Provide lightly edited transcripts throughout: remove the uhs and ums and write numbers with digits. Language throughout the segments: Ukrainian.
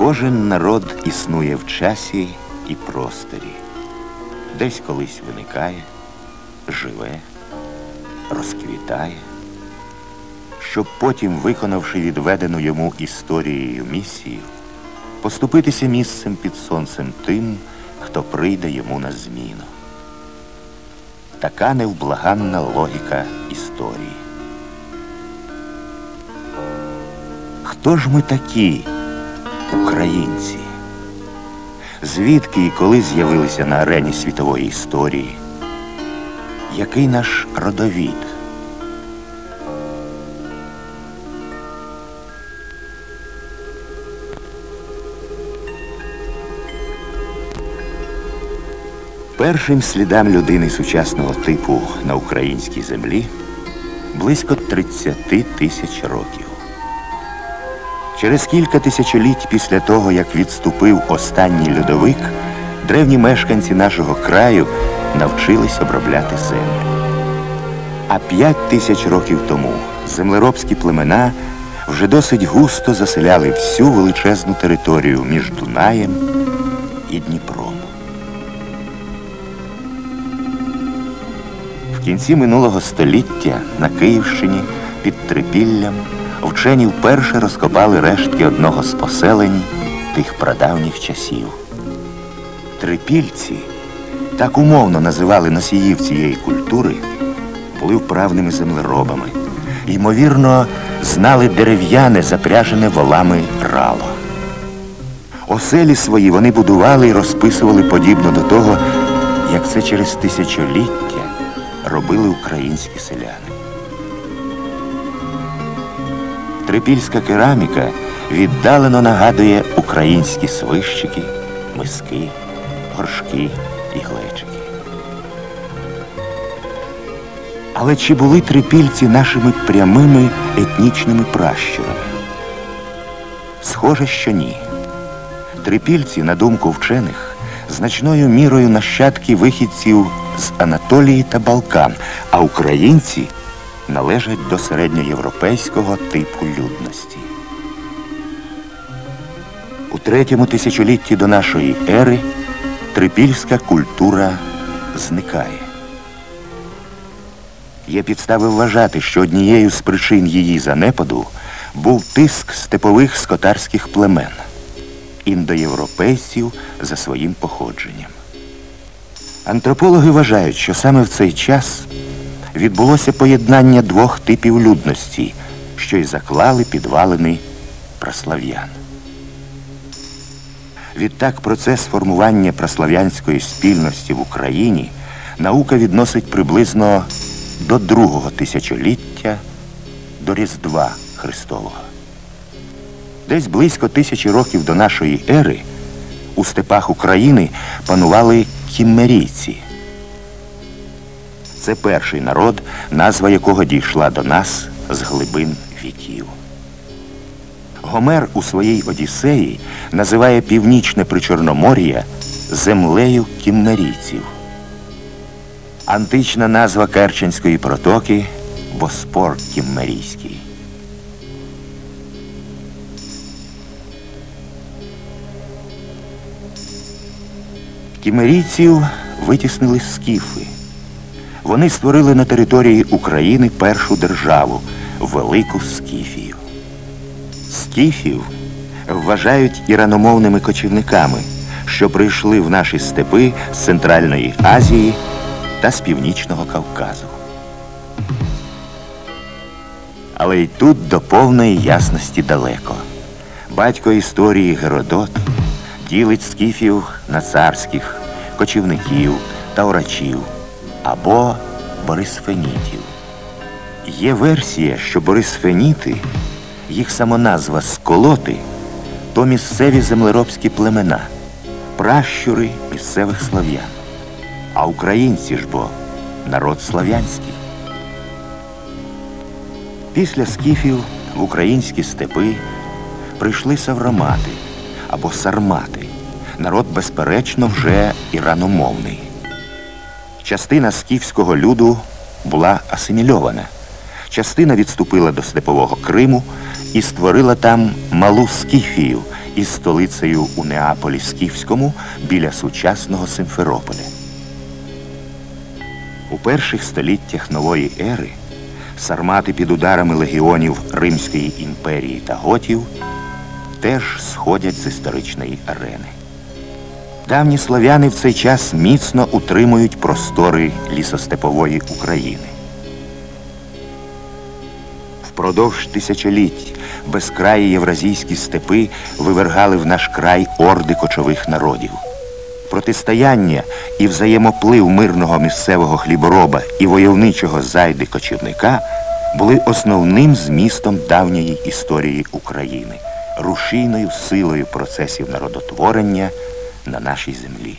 Кожен народ існує в часі і просторі. Десь колись виникає, живе, розквітає, щоб потім, виконавши відведену йому історією місію, поступитися місцем під сонцем тим, хто прийде йому на зміну. Така невблаганна логіка історії. Хто ж ми такі, українці? Звідки і коли з'явилися на арені світової історії? Який наш родовід? Першим слідам людини сучасного типу на українській землі близько 30 тисяч років. Через кілька тисячоліть після того, як відступив останній льодовик, древні мешканці нашого краю навчились обробляти землю. А 5 тисяч років тому землеробські племена вже досить густо заселяли всю величезну територію між Дунаєм і Дніпром. В кінці минулого століття на Київщині під Трипіллям вчені вперше розкопали рештки одного з поселень тих прадавніх часів. Трипільці, так умовно називали носіїв цієї культури, були вправними землеробами. Ймовірно, знали дерев'яне, запряжене волами рало. Оселі свої вони будували і розписували подібно до того, як це через тисячоліття робили українські селяни. Трипільська кераміка віддалено нагадує українські свищики, миски, горшки і глечики. Але чи були трипільці нашими прямими етнічними пращурами? Схоже, що ні. Трипільці, на думку вчених, значною мірою нащадки вихідців з Анатолії та Балкан, а українці належать до середньоєвропейського типу людності. У 3-му тисячолітті до нашої ери трипільська культура зникає. Є підстави вважати, що однією з причин її занепаду був тиск степових скотарських племен, індоєвропейців за своїм походженням. Антропологи вважають, що саме в цей час відбулося поєднання двох типів людності, що й заклали підвалини праслав'ян. Відтак процес формування праслав'янської спільності в Україні наука відносить приблизно до 2-го тисячоліття до Різдва Христового. Десь близько 1000 років до нашої ери у степах України панували кіммерійці. Це перший народ, назва якого дійшла до нас з глибин віків. Гомер у своїй Одіссеї називає північне Причорномор'я землею кіммерійців. Антична назва Керченської протоки – Боспор Кіммерійський. Кіммерійців витіснили скіфи. Вони створили на території України першу державу – Велику Скіфію. Скіфів вважають іраномовними кочівниками, що прийшли в наші степи з Центральної Азії та з Північного Кавказу. Але й тут до повної ясності далеко. Батько історії Геродот ділить скіфів на царських, кочівників та орачів або борисфенітів. Є версія, що борисфеніти, їх самоназва «сколоти», то місцеві землеробські племена, пращури місцевих слав'ян. А українці ж бо народ слав'янський. Після скіфів в українські степи прийшли савромати або сармати. Народ, безперечно, вже іраномовний. Частина скіфського люду була асимільована. Частина відступила до степового Криму і створила там малу Скіфію, із столицею у Неаполі Скіфському біля сучасного Симферополя. У перших століттях нової ери сармати під ударами легіонів Римської імперії та готів теж сходять з історичної арени. Давні слов'яни в цей час міцно утримують простори лісостепової України. Впродовж тисячоліть безкраї євразійські степи вивергали в наш край орди кочових народів. Протистояння і взаємоплив мирного місцевого хлібороба і войовничого зайди-кочівника були основним змістом давньої історії України, рушійною силою процесів народотворення на нашій землі.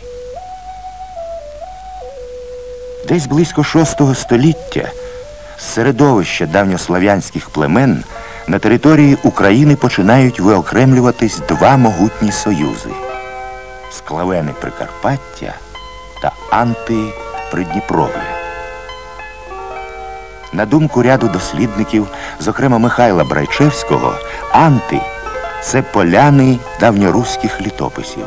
Десь близько VI століття з середовища давньослав'янських племен на території України починають виокремлюватись два могутні союзи – Склавени Прикарпаття та Анти Придніпров'я. На думку ряду дослідників, зокрема Михайла Брайчевського, Анти – це поляни давньоруських літописів.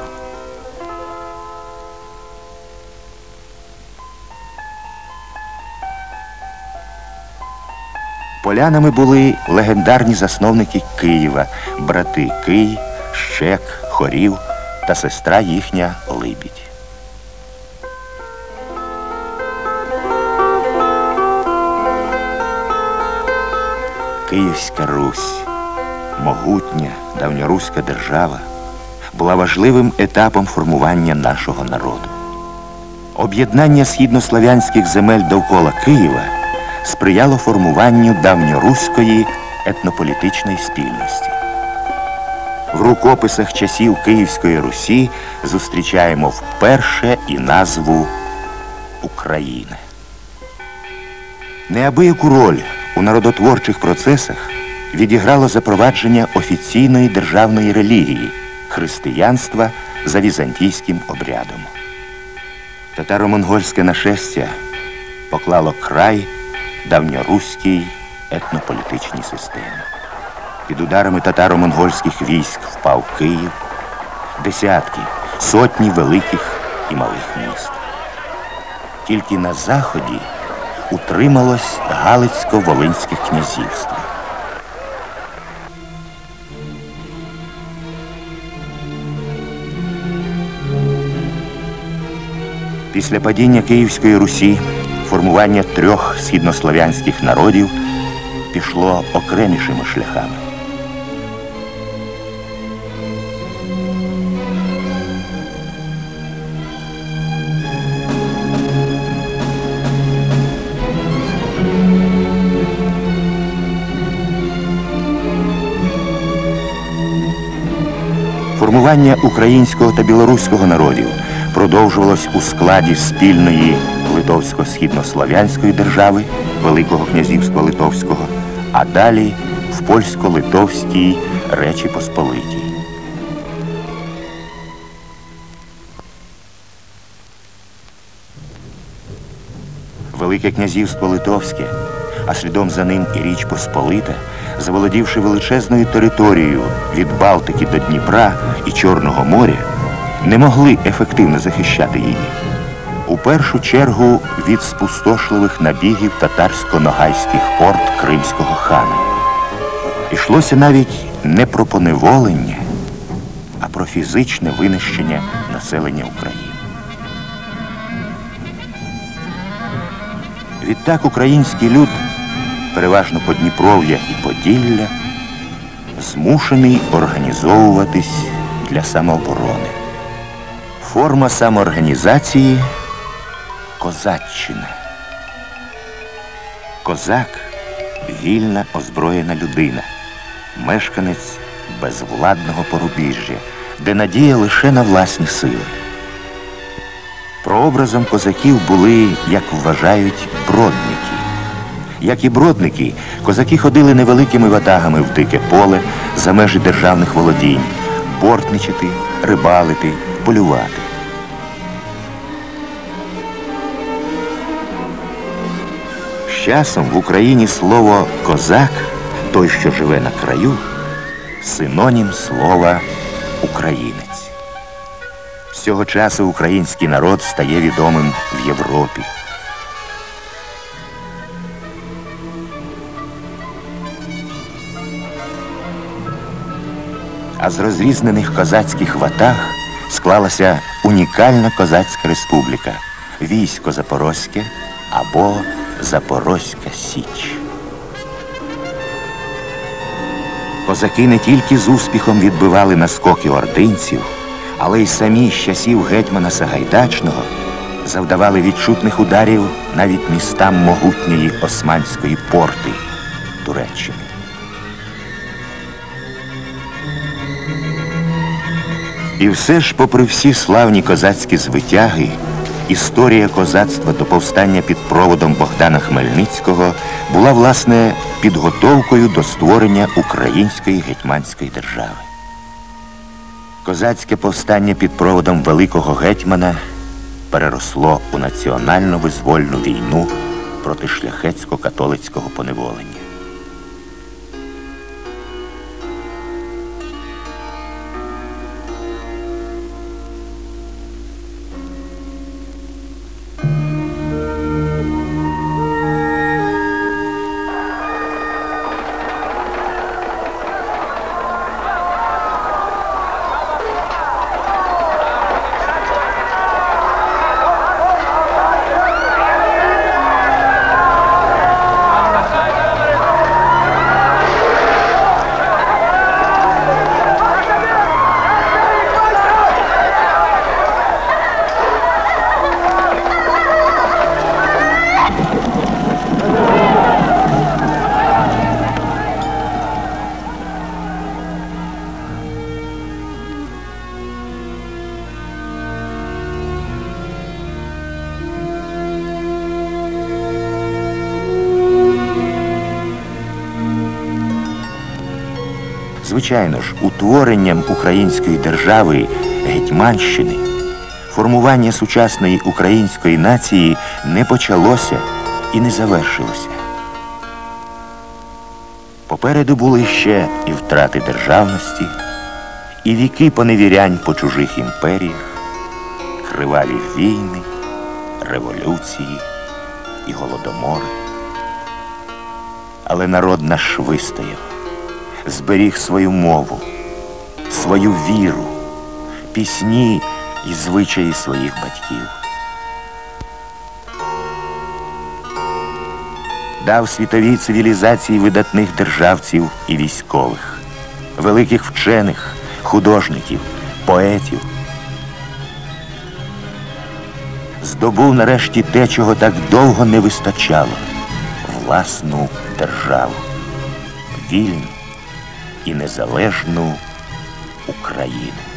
Полянами були легендарні засновники Києва, брати Кий, Щек, Хорів та сестра їхня Либідь. Київська Русь, могутня давньоруська держава, була важливим етапом формування нашого народу. Об'єднання східнослов'янських земель довкола Києва сприяло формуванню давньоруської етнополітичної спільності. В рукописах часів Київської Русі зустрічаємо вперше і назву Україна. Неабияку роль у народотворчих процесах відіграло запровадження офіційної державної релігії – християнства за візантійським обрядом. Татаро-монгольське нашестя поклало край давньоруській етнополітичній системі. Під ударами татаро-монгольських військ впав Київ, десятки, сотні великих і малих міст. Тільки на заході утрималось Галицько-Волинське князівство. Після падіння Київської Русі формування трьох східнослов'янських народів пішло окремішими шляхами. Формування українського та білоруського народів продовжувалось у складі спільної Литовсько-східнослов'янської держави, Великого князівства Литовського, а далі в Польсько-Литовській Речі Посполитій. Велике князівство Литовське, а слідом за ним і Річ Посполита, заволодівши величезною територією від Балтики до Дніпра і Чорного моря, не могли ефективно захищати її. У першу чергу від спустошливих набігів татарсько-ногайських орд кримського хана. Ішлося навіть не про поневолення, а про фізичне винищення населення України. Відтак український люд, переважно Подніпров'я і Поділля, змушений організовуватись для самооборони. Форма самоорганізації – козаччина. Козак – вільна озброєна людина, мешканець безвладного порубіжжя, де надія лише на власні сили. Прообразом козаків були, як вважають, бродники. Як і бродники, козаки ходили невеликими ватагами в дике поле за межі державних володінь, бортничати, рибалити, полювати. З часом в Україні слово «козак» – той, що живе на краю, синонім слова українець. З цього часу український народ стає відомим в Європі. А з розрізнених козацьких ватаг склалася унікальна козацька республіка – військо Запорозьке або Запорозька Січ. Козаки не тільки з успіхом відбивали наскоки ординців, але й самі з часів гетьмана Сагайдачного завдавали відчутних ударів навіть містам могутньої Османської порти Туреччини. І все ж, попри всі славні козацькі звитяги, історія козацтва до повстання під проводом Богдана Хмельницького була, власне, підготовкою до створення української гетьманської держави. Козацьке повстання під проводом великого гетьмана переросло у національно-визвольну війну проти шляхетсько-католицького поневолення. Звичайно ж, утворенням української держави Гетьманщини формування сучасної української нації не почалося і не завершилося. Попереду були ще і втрати державності, і віки поневірянь по чужих імперіях, криваві війни, революції і голодомори. Але народ наш вистояв, зберіг свою мову, свою віру, пісні і звичаї своїх батьків. Дав світовій цивілізації видатних державців і військових, великих вчених, художників, поетів. Здобув нарешті те, чого так довго не вистачало – власну державу, вільну і незалежну Україну.